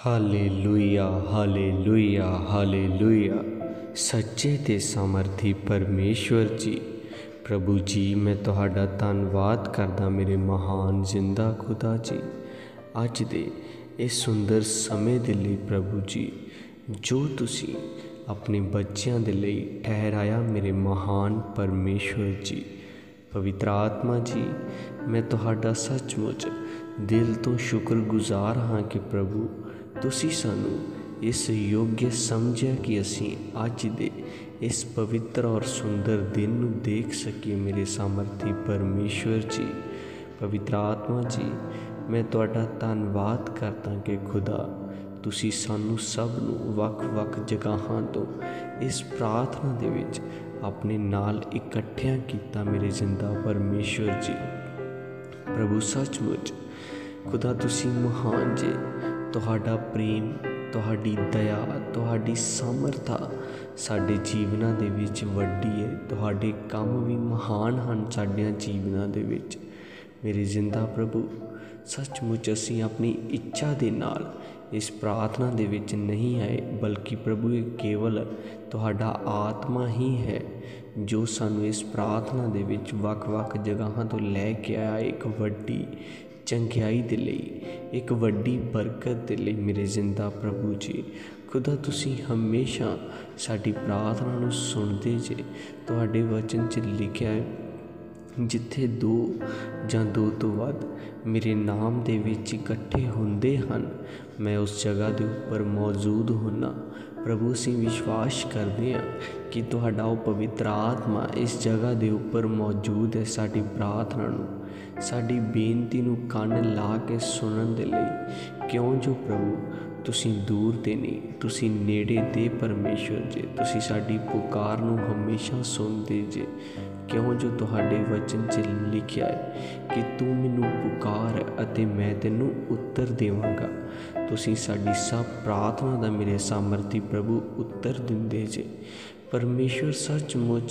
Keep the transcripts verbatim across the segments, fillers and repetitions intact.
Hallelujah hallelujah hallelujah. ਸੱਚੇ ਤੇ ਸਾਮਰਥੀ ਪਰਮੇਸ਼ਵਰ ਜੀ, ਪ੍ਰਭੂ ਜੀ, ਮੈਂ ਤੁਹਾਡਾ ਧੰਨਵਾਦ ਕਰਦਾ ਮੇਰੇ ਮਹਾਨ ਜ਼ਿੰਦਾ ਖੁਦਾ ਜੀ, ਅੱਜ ਦੇ ਇਸ ਸੁੰਦਰ ਸਮੇਂ ਦੇ ਲਈ ਪ੍ਰਭੂ ਜੀ, ਜੋ ਤੁਸੀਂ ਆਪਣੇ ਬੱਚਿਆਂ ਦੇ ਲਈ ਠਹਿਰਾਇਆ ਮੇਰੇ ਮਹਾਨ ਪਰਮੇਸ਼ਵਰ ਜੀ। ਪਵਿੱਤਰ ਆਤਮਾ ਜੀ, ਮੈਂ ਤੁਹਾਡਾ ਸੱਚਮੁੱਚ ਦਿਲ ਤੋਂ ਸ਼ੁਕਰਗੁਜ਼ਾਰ ਹਾਂ ਕਿ ਪ੍ਰਭੂ ਤੁਸੀਂ ਸਾਨੂੰ ਇਸ ਯੋਗ ਸਮਝਿਆ ਕਿ ਅਸੀਂ ਅੱਜ ਦੇ ਇਸ ਪਵਿੱਤਰ ਔਰ ਸੁੰਦਰ ਦਿਨ ਨੂੰ ਦੇਖ ਸਕੀਏ ਮੇਰੇ ਸਾਮਰਥੀ ਪਰਮੇਸ਼ਵਰ ਜੀ। ਪਵਿੱਤਰ ਆਤਮਾ ਜੀ, ਮੈਂ ਤੁਹਾਡਾ ਧੰਨਵਾਦ ਕਰਦਾ ਕਿ ਖੁਦਾ ਤੁਸੀਂ ਸਾਨੂੰ ਸਭ ਨੂੰ ਵੱਖ-ਵੱਖ ਜਗ੍ਹਾਵਾਂ ਤੋਂ ਇਸ ਪ੍ਰਾਰਥਨਾ ਦੇ ਵਿੱਚ ਆਪਣੇ ਨਾਲ ਇਕੱਠਿਆਂ ਕੀਤਾ ਮੇਰੇ ਜ਼ਿੰਦਾ ਪਰਮੇਸ਼ਵਰ ਜੀ। ਪ੍ਰਭੂ ਸੱਚਮੁੱਚ ਖੁਦਾ ਤੁਸੀਂ ਮਹਾਨ ਜੇ, ਤੁਹਾਡਾ ਪ੍ਰੇਮ, ਤੁਹਾਡੀ ਦਇਆ, ਤੁਹਾਡੀ ਸਮਰਥਾ ਸਾਡੇ ਜੀਵਨਾਂ ਦੇ ਵਿੱਚ ਵੱਡੀ ਹੈ। ਤੁਹਾਡੇ ਕੰਮ ਵੀ ਮਹਾਨ ਹਨ ਸਾਡਿਆਂ ਜੀਵਨਾਂ ਦੇ ਵਿੱਚ ਮੇਰੇ ਜ਼ਿੰਦਾ ਪ੍ਰਭੂ। ਸੱਚਮੁੱਚ ਅਸੀਂ ਆਪਣੀ ਇੱਛਾ ਦੇ ਨਾਲ ਇਸ ਪ੍ਰਾਰਥਨਾ ਦੇ ਵਿੱਚ ਨਹੀਂ ਆਏ, ਬਲਕਿ ਪ੍ਰਭੂ ਇਹ ਕੇਵਲ ਤੁਹਾਡਾ ਆਤਮਾ ਹੀ ਹੈ ਜੋ ਸਾਨੂੰ ਇਸ ਪ੍ਰਾਰਥਨਾ ਦੇ ਵਿੱਚ ਵੱਖ-ਵੱਖ ਜਗ੍ਹਾਵਾਂ ਤੋਂ ਲੈ ਕੇ ਆਇਆ, ਇੱਕ ਵੱਡੀ ਚੰਗਿਆਈ ਦੇ ਲਈ, ਇੱਕ ਵੱਡੀ ਬਰਕਤ ਦੇ ਲਈ ਮੇਰੇ ਜ਼ਿੰਦਾ ਪ੍ਰਭੂ ਜੀ। ਖੁਦਾ ਤੁਸੀਂ ਹਮੇਸ਼ਾ ਸਾਡੀ ਪ੍ਰਾਰਥਨਾ ਨੂੰ ਸੁਣਦੇ ਜੇ। ਤੁਹਾਡੇ ਵਚਨ 'ਚ ਲਿਖਿਆ ਹੈ, ਜਿੱਥੇ ਦੋ ਜਾਂ ਦੋ ਤੋਂ ਵੱਧ ਮੇਰੇ ਨਾਮ ਦੇ ਵਿੱਚ ਇਕੱਠੇ ਹੁੰਦੇ ਹਨ, ਮੈਂ ਉਸ ਜਗ੍ਹਾ ਦੇ ਉੱਪਰ ਮੌਜੂਦ ਹੁੰਦਾ। ਪ੍ਰਭੂ ਅਸੀਂ ਵਿਸ਼ਵਾਸ ਕਰਦੇ ਹਾਂ ਕਿ ਤੁਹਾਡਾ ਉਹ ਪਵਿੱਤਰ ਆਤਮਾ ਇਸ ਜਗ੍ਹਾ ਦੇ ਉੱਪਰ ਮੌਜੂਦ ਹੈ, ਸਾਡੀ ਪ੍ਰਾਰਥਨਾ ਨੂੰ, ਸਾਡੀ ਬੇਨਤੀ ਨੂੰ ਕੰਨ ਲਾ ਕੇ ਸੁਣਨ ਦੇ ਲਈ। ਕਿਉਂ ਜੋ ਪ੍ਰਭੂ ਤੁਸੀਂ ਦੂਰ ਦੇ ਨਹੀਂ, ਤੁਸੀਂ ਨੇੜੇ ਦੇ ਪਰਮੇਸ਼ਵਰ ਜੇ। ਤੁਸੀਂ ਸਾਡੀ ਪੁਕਾਰ ਨੂੰ ਹਮੇਸ਼ਾ ਸੁਣਦੇ ਜੇ। ਕਿਉਂ ਜੋ ਤੁਹਾਡੇ ਵਚਨ 'ਚ ਲਿਖਿਆ ਹੈ ਕਿ ਤੂੰ ਮੈਨੂੰ ਪੁਕਾਰ ਅਤੇ ਮੈਂ ਤੈਨੂੰ ਉੱਤਰ ਦੇਵਾਂਗਾ। ਤੁਸੀਂ ਸਾਡੀ ਸਭ ਪ੍ਰਾਰਥਨਾ ਦਾ ਮੇਰੇ ਸਾਮਰਥੀ ਪ੍ਰਭੂ ਉੱਤਰ ਦਿੰਦੇ ਜੇ। ਪਰਮੇਸ਼ਵਰ ਸੱਚਮੁੱਚ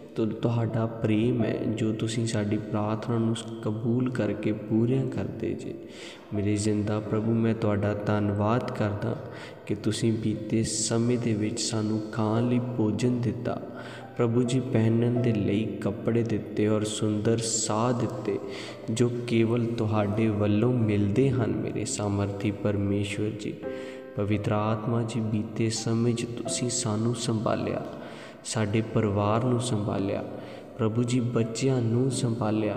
ਤੁਹਾਡਾ ਪ੍ਰੇਮ ਹੈ ਜੋ ਤੁਸੀਂ ਸਾਡੀ ਪ੍ਰਾਰਥਨਾ ਨੂੰ ਕਬੂਲ ਕਰਕੇ ਪੂਰੀਆਂ ਕਰਦੇ ਜੇ ਮੇਰੇ ਜ਼ਿੰਦਾ ਪ੍ਰਭੂ। ਮੈਂ ਤੁਹਾਡਾ ਧੰਨਵਾਦ ਕਰਦਾ ਕਿ ਤੁਸੀਂ ਬੀਤੇ ਸਮੇਂ ਦੇ ਵਿੱਚ ਸਾਨੂੰ ਖਾਣ ਲਈ ਭੋਜਨ ਦਿੱਤਾ ਪ੍ਰਭੂ ਜੀ, ਪਹਿਨਣ ਦੇ ਲਈ ਕੱਪੜੇ ਦਿੱਤੇ ਔਰ ਸੁੰਦਰ ਸਾਹ ਦਿੱਤੇ ਜੋ ਕੇਵਲ ਤੁਹਾਡੇ ਵੱਲੋਂ ਮਿਲਦੇ ਹਨ ਮੇਰੇ ਸਾਮਰਥੀ ਪਰਮੇਸ਼ਵਰ ਜੀ। ਪਵਿੱਤਰ ਆਤਮਾ ਜੀ, ਬੀਤੇ ਸਮੇਂ 'ਚ ਤੁਸੀਂ ਸਾਨੂੰ ਸੰਭਾਲਿਆ, ਸਾਡੇ ਪਰਿਵਾਰ ਨੂੰ ਸੰਭਾਲਿਆ ਪ੍ਰਭੂ ਜੀ, ਬੱਚਿਆਂ ਨੂੰ ਸੰਭਾਲਿਆ,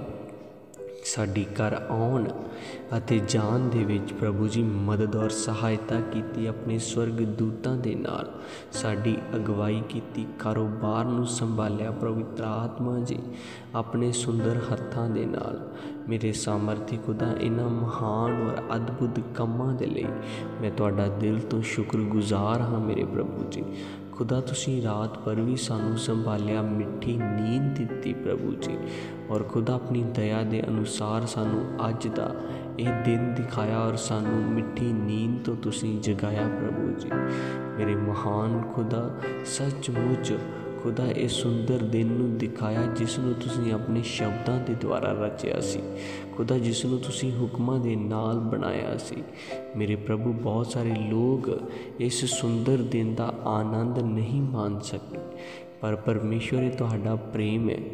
ਸਾਡੀ ਘਰ ਆਉਣ ਅਤੇ ਜਾਣ ਦੇ ਵਿੱਚ ਪ੍ਰਭੂ ਜੀ ਮਦਦ ਔਰ ਸਹਾਇਤਾ ਕੀਤੀ। ਆਪਣੇ ਸਵਰਗ ਦੂਤਾਂ ਦੇ ਨਾਲ ਸਾਡੀ ਅਗਵਾਈ ਕੀਤੀ, ਕਾਰੋਬਾਰ ਨੂੰ ਸੰਭਾਲਿਆ ਪਵਿੱਤਰ ਆਤਮਾ ਜੀ ਆਪਣੇ ਸੁੰਦਰ ਹੱਥਾਂ ਦੇ ਨਾਲ ਮੇਰੇ ਸਾਮਰਥੀ ਖੁਦਾ। ਇਹਨਾਂ ਮਹਾਨ ਔਰ ਅਦਭੁਤ ਕੰਮਾਂ ਦੇ ਲਈ ਮੈਂ ਤੁਹਾਡਾ ਦਿਲ ਤੋਂ ਸ਼ੁਕਰਗੁਜ਼ਾਰ ਹਾਂ ਮੇਰੇ ਪ੍ਰਭੂ ਜੀ। ਖੁਦਾ ਤੁਸੀਂ ਰਾਤ ਭਰ ਵੀ ਸਾਨੂੰ ਸੰਭਾਲਿਆ, ਮਿੱਠੀ ਨੀਂਦ ਦਿੱਤੀ ਪ੍ਰਭੂ ਜੀ, ਔਰ ਖੁਦਾ ਆਪਣੀ ਦਇਆ ਦੇ ਅਨੁਸਾਰ ਸਾਨੂੰ ਅੱਜ ਦਾ ਇਹ ਦਿਨ ਦਿਖਾਇਆ ਔਰ ਸਾਨੂੰ ਮਿੱਠੀ ਨੀਂਦ ਤੋਂ ਤੁਸੀਂ ਜਗਾਇਆ ਪ੍ਰਭੂ ਜੀ। ਮੇਰੇ ਮਹਾਨ ਖੁਦਾ ਸੱਚਮੁੱਚ ਖੁਦਾ ਇਹ ਸੁੰਦਰ ਦਿਨ ਨੂੰ ਦਿਖਾਇਆ ਜਿਸ ਨੂੰ ਤੁਸੀਂ ਆਪਣੇ ਸ਼ਬਦਾਂ ਦੇ ਦੁਆਰਾ ਰਚਿਆ ਸੀ ਖੁਦਾ, ਜਿਸ ਨੂੰ ਤੁਸੀਂ ਹੁਕਮਾਂ ਦੇ ਨਾਲ ਬਣਾਇਆ ਸੀ ਮੇਰੇ ਪ੍ਰਭੂ। ਬਹੁਤ ਸਾਰੇ ਲੋਕ ਇਸ ਸੁੰਦਰ ਦਿਨ ਦਾ ਆਨੰਦ ਨਹੀਂ ਮਾਣ ਸਕੇ, ਪਰ ਪਰਮੇਸ਼ਵਰ ਇਹ ਤੁਹਾਡਾ ਪ੍ਰੇਮ ਹੈ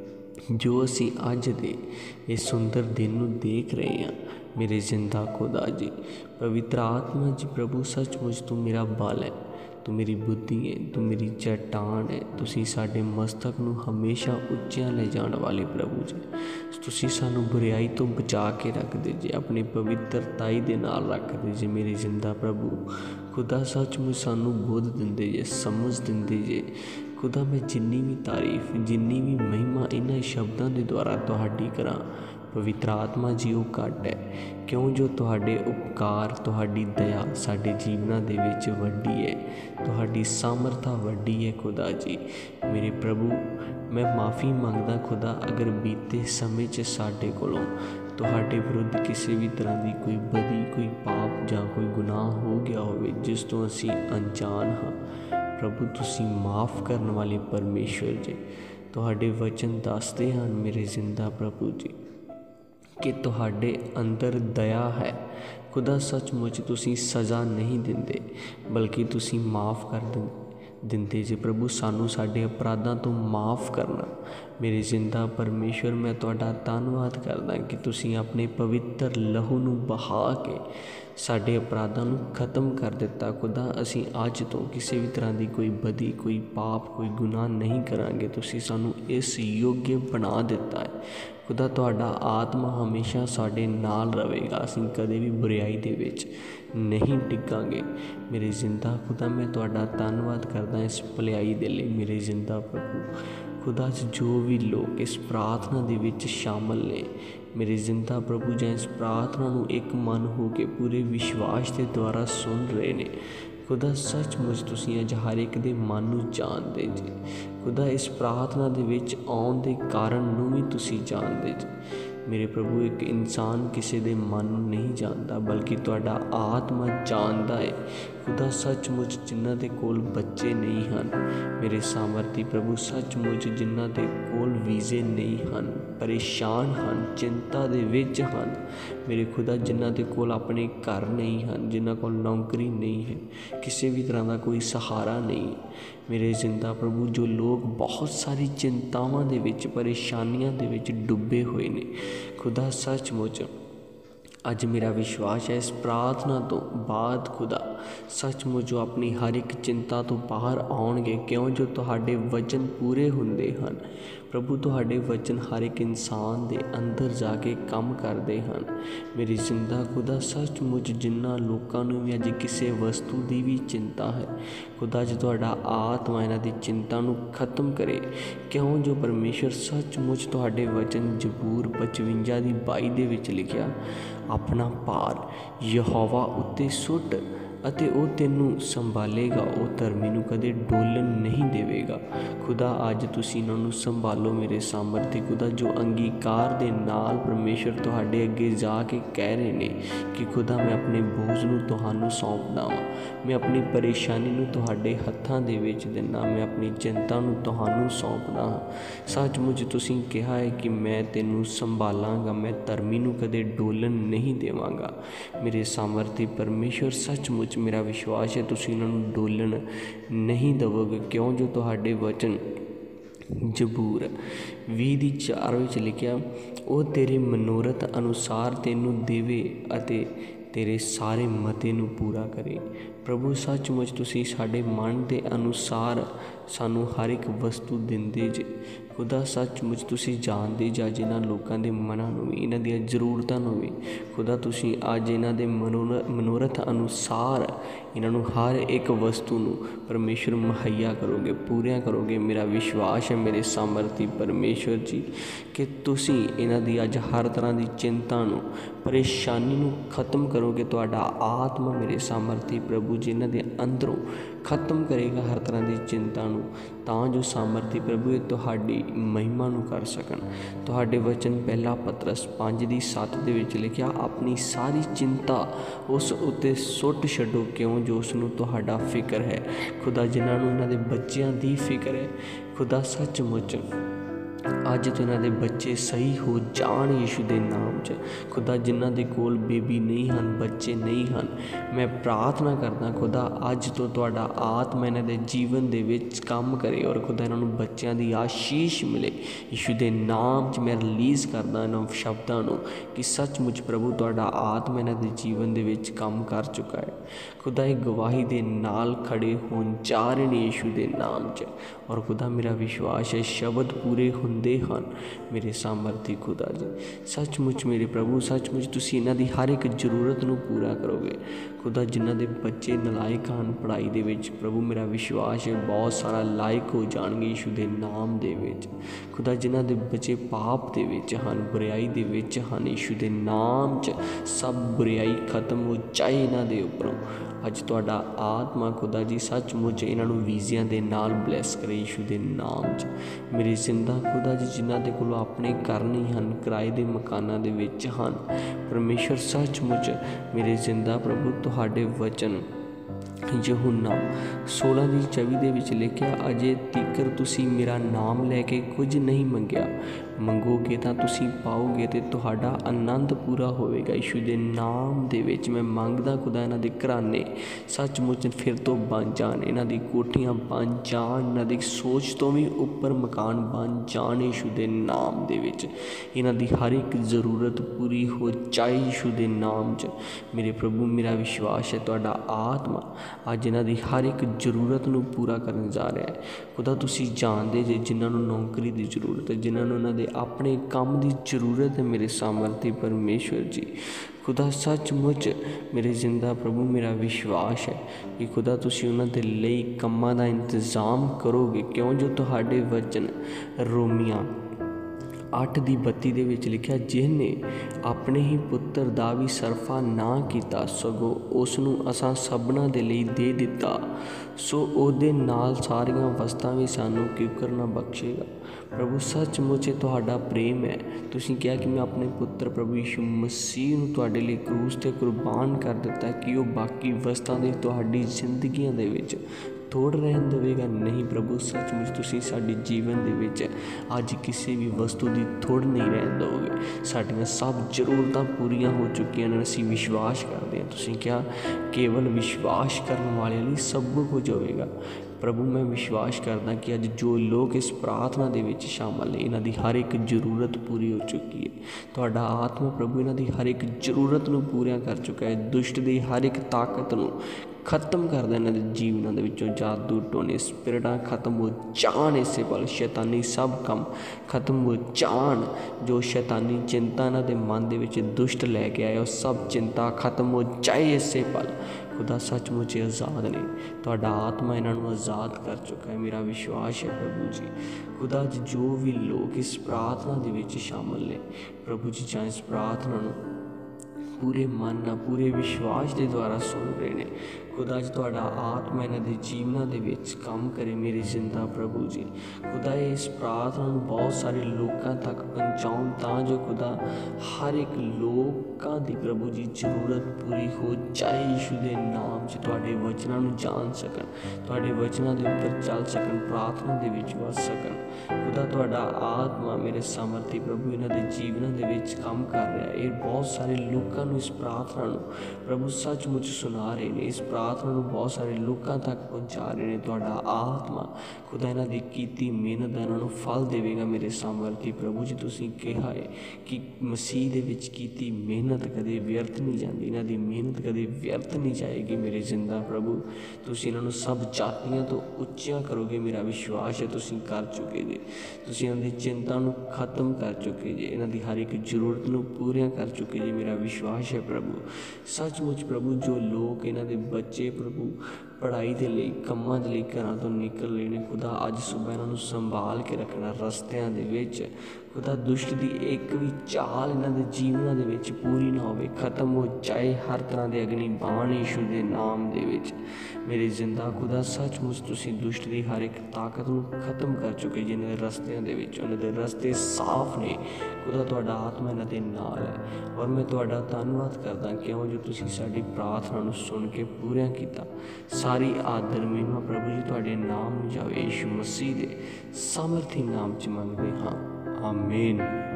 ਜੋ ਅਸੀਂ ਅੱਜ ਦੇ ਇਸ ਸੁੰਦਰ ਦਿਨ ਨੂੰ ਦੇਖ ਰਹੇ ਹਾਂ ਮੇਰੇ ਜ਼ਿੰਦਾ ਖੁਦਾ ਜੀ। ਪਵਿੱਤਰ ਆਤਮਾ ਜੀ ਪ੍ਰਭੂ ਸੱਚਮੁੱਚ ਤੂੰ ਮੇਰਾ ਬਲ ਹੈ, ਤੂੰ ਮੇਰੀ ਬੁੱਧੀ ਹੈ, ਤੂੰ ਮੇਰੀ ਚਟਾਨ ਹੈ। ਤੁਸੀਂ ਸਾਡੇ ਮਸਤਕ ਨੂੰ ਹਮੇਸ਼ਾ ਉੱਚਿਆਂ ਲੈ ਜਾਣ ਵਾਲੇ ਪ੍ਰਭੂ ਜੀ। ਤੁਸੀਂ ਸਾਨੂੰ ਬੁਰਾਈ ਤੋਂ ਬਚਾ ਕੇ ਰੱਖਦੇ ਜੇ, ਆਪਣੀ ਪਵਿੱਤਰਤਾਈ ਦੇ ਨਾਲ ਰੱਖਦੇ ਜੇ ਮੇਰੇ ਜ਼ਿੰਦਾ ਪ੍ਰਭੂ ਖੁਦਾ। ਸੱਚਮੁੱਚ ਸਾਨੂੰ ਬੁੱਧ ਦਿੰਦੇ ਜੇ, ਸਮਝ ਦਿੰਦੇ ਜੇ ਖੁਦਾ। ਮੈਂ ਜਿੰਨੀ ਵੀ ਤਾਰੀਫ, ਜਿੰਨੀ ਵੀ ਮਹਿਮਾ ਇਹਨਾਂ ਸ਼ਬਦਾਂ ਦੇ ਦੁਆਰਾ ਤੁਹਾਡੀ ਕਰਾਂ ਪਵਿੱਤਰ ਆਤਮਾ ਜੀ ਉਹ ਘੱਟ ਹੈ। ਕਿਉਂ ਜੋ ਤੁਹਾਡੇ ਉਪਕਾਰ, ਤੁਹਾਡੀ ਦਇਆ ਸਾਡੇ ਜੀਵਨਾਂ ਦੇ ਵਿੱਚ ਵੱਡੀ ਹੈ, ਤੁਹਾਡੀ ਸਾਮਰਥਾ ਵੱਡੀ ਹੈ ਖੁਦਾ ਜੀ ਮੇਰੇ ਪ੍ਰਭੂ। ਮੈਂ ਮਾफ़ੀ ਮੰਗਦਾ ਖੁਦਾ ਅਗਰ ਬੀਤੇ ਸਮੇਂ 'ਚ ਸਾਡੇ ਕੋਲੋਂ ਤੁਹਾਡੇ ਵਿਰੁੱਧ ਕਿਸੇ ਵੀ ਤਰ੍ਹਾਂ ਦੀ ਕੋਈ ਬਦੀ, ਕੋਈ ਪਾਪ ਜਾਂ ਕੋਈ ਗੁਨਾਹ ਹੋ ਗਿਆ ਹੋਵੇ ਜਿਸ ਤੋਂ ਅਸੀਂ ਅਣਜਾਣ ਹਾਂ ਪ੍ਰਭੂ। ਤੁਸੀਂ ਮਾफ़ ਕਰਨ ਵਾਲੇ ਪਰਮੇਸ਼ਵਰ ਜੀ। ਤੁਹਾਡੇ ਵਚਨ ਦੱਸਦੇ ਹਨ ਮੇਰੇ ਜ਼ਿੰਦਾ ਪ੍ਰਭੂ ਜੀ ਕਿ ਤੁਹਾਡੇ ਅੰਦਰ ਦਇਆ ਹੈ खुदा सचमुच तुसीं सज़ा नहीं दिंदे बल्कि तुसीं माफ़ कर दिंदे दिंदे जे। प्रभु सानू साडे अपराधां तो माफ़ करना। मेरे जिंदा परमेश्वर मैं तुहाडा धन्नवाद करदा कि तुसीं अपने पवित्र लहू नूं बहा के साडे अपराधां नूं खत्म कर दिता। खुदा असीं अज तो किसी भी तरह की कोई बदी कोई पाप कोई गुनाह नहीं करांगे। तुसीं सानू इस योग्य बना दिता है। खुदा तुहाडा आत्मा हमेशा साडे नाल रहेगा। असीं कदे भी बुराई दे विच नहीं डिगांगे। मेरे जिंदा खुदा मैं तुहाडा धन्नवाद करदा इस भलाई दे लई। मेरे जिंदा प्रभु खुदा जो भी लोग इस प्रार्थना दे विच शामिल ने, मेरे जिंदा प्रभु जां इस प्रार्थना नूं एक मन हो के पूरे विश्वास के द्वारा सुन रहे ने, खुदा सचमुच तुसीं अज हर एक दे मन नूं जाणदे जे। खुदा इस प्रार्थना दे विच आउण दे कारण नूं भी तुसीं जाणदे जे। मेरे प्रभु एक इंसान किसी दे मन नहीं जानता बल्कि तुहाडा आत्मा जानता है। खुदा सचमुच जिन्हां दे कोल बच्चे नहीं हैं, मेरे सामर्थी प्रभु सचमुच जिन्हां दे कोल वीज़े नहीं हैं, परेशान हैं, चिंता दे विच हैं, मेरे खुदा जिन्हां दे कोल अपने घर नहीं हैं, जिन्हां कोल नौकरी नहीं है, किसी भी तरह का कोई सहारा नहीं है, मेरे जिंदा प्रभु जो लोग बहुत सारी चिंतावां दे विच परेशानियां दे विच डुबे हुए ने, खुदा सचमुच अज मेरा विश्वास है इस प्रार्थना तो बाद खुदा सचमुच जो अपनी हर एक चिंता तो बाहर आउणगे, क्यों जो तुहाडे वचन पूरे हुंदे हन। प्रभु तुहाडे वचन हर एक इंसान दे अंदर जाके काम करते हैं। मेरी जिंदा खुदा सचमुच जिन्हां लोकां नूं भी अज किसी वस्तु की भी चिंता है, खुदा जो तुहाडा आत्मा इन्हां दी चिंता नूं खत्म करे, क्यों जो परमेश्वर सचमुच तुहाडे वचन जबूर पचवंजा दी बाई दे विच लिखिया, अपना भार यहोवा उत्ते सुट ਅਤੇ ਉਹ ਤੈਨੂੰ ਸੰਭਾਲੇਗਾ, ਉਹ ਧਰਮੀ ਨੂੰ ਕਦੇ ਡੋਲਣ ਨਹੀਂ ਦੇਵੇਗਾ। खुदा अज तुसीं इन्हां नूं संभालो मेरे सामर्थी खुदा, जो अंगीकार दे नाल परमेश्वर तुहाडे अगे जाके कह रहे ने कि खुदा मैं अपने बोझ नूं तुहानूं सौंपदा वां, मैं अपनी परेशानी नूं तुहाडे हत्थां दे विच दिंदा, मैं अपनी चिंता नूं तुहानूं सौंपदा हां। सचमुच तुसीं कहा है कि मैं तैनूं संभालांगा, मैं धर्मी नूं कदे डोलन नहीं देवांगा। मेरे सामर्थी परमेश्वर सचमुच मेरा विश्वास है तुसीं इन्हां नूं डोलन नहीं दवोगे, क्यों जो तुहाडे वचन जबूर ਵੀਹ ਦੀ ਚਾਰ ਵਿੱਚ ਲਿਖਿਆ, ਉਹ ਤੇਰੇ ਮਨੋਰਥ ਅਨੁਸਾਰ ਤੈਨੂੰ ਦੇਵੇ ਅਤੇ ਤੇਰੇ ਸਾਰੇ ਮਤੇ ਨੂੰ ਪੂਰਾ ਕਰੇ। प्रभु सचमुच तुसीं साडे मन के अनुसार सानू हर एक वस्तु दिंदे जे। खुदा सचमुच तुसीं जानदे जा जिन्हां लोकां दे मनां नूं भी, इन्हां दियां जरूरतां नूं भी, खुदा तुसीं अज इन्हां दे मनोरथ अनुसार इन्हां नूं हर एक वस्तु नूं परमेश्वर मुहैया करोगे, पूरियां करोगे। मेरा विश्वास है मेरे सामर्थी परमेश्वर जी कि तुसीं इन्हां दी अज हर तरह की चिंता नूं परेशानी नूं खत्म करोगे। तुहाडा आत्मा मेरे सामर्थी प्रभु जिन्हां दे अंदरों खत्म करेगा हर तरह की चिंता नूं, तां जो सामर्थी प्रभु ये तुहाडी महिमा नूं कर सकन। तुहाडे वचन पहला पतरस पांच दी सत्त दे विच लिखिया, अपनी सारी चिंता उस उत्ते सुट छड्डो, क्यों जो उसनूं तुहाडा फिक्र है। खुदा जिन्हां नूं इन्हां दे बच्चिआं दी फिक्र है, खुदा सचमुच अज तो इन्हां दे बच्चे सही हो जाण यीशु दे नाम च। खुदा जिन्हां दे कोल बेबी नहीं हन, बच्चे नहीं हन, मैं प्रार्थना करदा खुदा अज तो तुहाडा आत्मा इन्हां दे जीवन दे विच काम करे और खुदा इन्हां नूं बच्चिआं दी आशीष मिले। यीशु दे नाम च मैं रिलीज़ करदा इन्हां शब्दां नूं कि सचमुच प्रभु तुहाडा आत्मा इन्हां दे जीवन दे विच काम कर चुका है। खुदा एक गवाही दे नाल खड़े होण जा रहे ने यीशु दे नाम च, और खुदा मेरा विश्वास है शब्द पूरे हुंदे हन। मेरे सामर्थी खुदा जी सचमुच मेरे प्रभु सचमुच तुसीं इन्हां दी हर एक जरूरत नूं पूरा करोगे। खुदा जिन्हां दे बच्चे नलायक हन पढ़ाई दे विच, प्रभु मेरा विश्वास है बहुत सारा लायक हो जाणगे यीशु दे नाम दे विच। खुदा जिन्हां दे बच्चे पाप दे विच हन, बुराई दे विच हन, यीशु दे नाम च सब बुराई खत्म हो जाए इन्हां दे उपरों। अज तुहाडा आत्मा खुदा जी सचमुच इन्हां नूं वीज़ियां दे नाल ब्लैस करे यीशु दे नाम च। मेरे जिंदा खुदा जी जिन्हां दे कोल अपने घर नहीं हन, किराए दे मकानां दे विच हन, परमेश्वर सचमुच मेरे जिंदा प्रभु तुहाडे वचन यूहन्ना सोलह की चौबी दे विच लिखिया, अजे तिकर तुसी मेरा नाम लैके कुछ नहीं मंगिया, मंगोगे तो तुसी पाओगे ते तुहाडा आनंद पूरा होवेगा। यीशु दे नाम दे विच मैं मंगदा खुदा इन्हां दे घराने सचमुच फिर तो बन जान, इन्हां दी कोठियां बन जान, इन्हां दी सोच तो भी उपर मकान बन जान। यीशु दे नाम दे विच इन्हां दी हर एक जरूरत पूरी हो जाए यीशु दे नाम च। मेरे प्रभु मेरा विश्वास है तुहाडा आत्मा अज इन्हां दी हर एक जरूरत नूं पूरा करन जा रहा है। खुदा तुसी जानदे जे जिन्हां नूं नौकरी की जरूरत है, जिन्हां नूं उन्हां दे अपने काम की जरूरत है, मेरे सामर्थी परमेश्वर जी खुदा सचमुच मेरे जिंदा प्रभु मेरा विश्वास है कि खुदा तुसी उन्हां दे लई कम्मां दा इंतजाम करोगे, क्यों जो तुहाडे वचन रोमियां अठ की बत्ती दे विच लिखिया, जिहने अपने ही पुत्र दा भी सरफा ना किया सगों उसनूं असां सबना दे लई दे दिता, सो उहदे नाल सारियां वस्तां भी सानूं किकर ना बख्शेगा। प्रभु सचमुच तुहाडा प्रेम है, तुसीं कहा कि मैं अपने पुत्र प्रभु यीशु मसीह नूं तुहाडे लई क्रूस ते कुर्बान कर दिता कि वह बाकी वस्तां दी तुहाडी जिंदगियां दे विच थोड़ रहन देवेगा। नहीं प्रभु सचमुच तुसीं साडे जीवन दे विच अज किसी भी वस्तु की थोड़ नहीं रहन दोगे, साडियां सब जरूरतां पूरियां हो चुकियां ने, असीं विश्वास करते हैं। तुसीं कहा केवल विश्वास करने वाले लिए सब कुछ होवेगा। प्रभु मैं विश्वास करदा कि अज जो लोग इस प्रार्थना दे विच शामिल ने, इन्हां दी हर एक जरूरत पूरी हो चुकी है। तुहाडा आत्मा प्रभु इन्हां दी हर एक जरूरत नूं पूरा कर चुका है, दुष्ट दी हर एक ताकत नूं खत्म कर देना दे जीवनों के जादू टोने स्पिरिटां खत्म हो जान, इसे पल शैतानी सब कम खत्म हो जान, जो शैतानी चिंता इन्हां दे मन दे विच दुष्ट लैके आए, सब चिंता खत्म हो जाए इसे पल। खुदा सचमुच आज़ाद ने, तुहाडा आत्मा इन्हां नूं आज़ाद कर चुका है, मेरा विश्वास है प्रभु जी। खुदा जी जो भी लोग इस प्रार्थना दे विच शामिल ने प्रभु जी, चाहे इस प्रार्थना नूं पूरे मन पूरे विश्वास के द्वारा सुन रहे हैं, खुदा जी तुहाडा आत्मा इन्हां दे जीवनां दे विच काम करे मेरे जिंदा प्रभु जी। खुदा इस प्रार्थना नूं बहुत सारे लोगों तक पहुँचाउण तां जो खुदा हर एक लोगों की प्रभु जी जरूरत पूरी हो जाए यीशु दे नाम च, तुहाडे वचनां नूं जान सकन, तुहाडे वचनां दे उपर चल सकन, प्रार्थना दे विच वस सकन। खुदा तुहाडा आत्मा मेरे सामर्थी प्रभु इन्हां दे जीवनां दे विच काम कर रहा है। ये बहुत सारे लोगों नूं इस प्रार्थना नूं प्रभु सचमुच सुना रहे हैं, इस प्रार्थना नूं बहुत सारे लोगों तक पहुँचा रहे हैं। तुहाडा आत्मा खुदा इन्हां दी कीती मेहनत दा इन्हां नूं फल देवेगा मेरे सामर्थी प्रभु जी। तुसीं कहा है कि मसीह दे विच कीती मेहनत कदे व्यर्थ नहीं जाती, इन्हां दी मेहनत कदे व्यर्थ नहीं जाएगी मेरे जिंदा प्रभु। तुसीं इन्हां नूं सब जातियां तो उच्चियां करोगे, मेरा विश्वास है तुसीं कर चुके जे। तुसीं इन्हां दी चिंता नूं खत्म कर चुके जे, इन्हां दी हर एक जरूरत नूं पूरियां कर चुके जे, मेरा विश्वास है प्रभु। सचमुच प्रभु जो लोग इन्हां दे बच्चे प्रभु पढ़ाई के लिए कम्मां दे लिए घरां तो निकल रहे हैं, खुदा अज सुबह इन्हां नूं संभाल के रखना रस्तियां दे विच। खुदा दुष्ट की एक भी चाल इन्हां दे जीवनां दे विच पूरी ना होवे, खत्म हो जाए हर तरह के अग्नि बाण यीशु दे नाम दे विच। मेरे जिंदा खुदा सचमुच तुसीं दुष्ट की हर एक ताकत नूं खत्म कर चुके जिन्हां दे रस्तियां दे विच, उन्हां दे रस्ते साफ ने। खुदा तुहाडा आत्मा इन्हां दे नाल है और मैं तुहाडा धन्नवाद करदा क्यों जो तुसीं साडी प्रार्थना नूं सुन के पूरा कीता। सारी आदर महिमा प्रभु जी तुहाडे नाम नूं जावे, यीशु मसीह दे सामर्थी नाम च मंगदे हाँ, आमीन।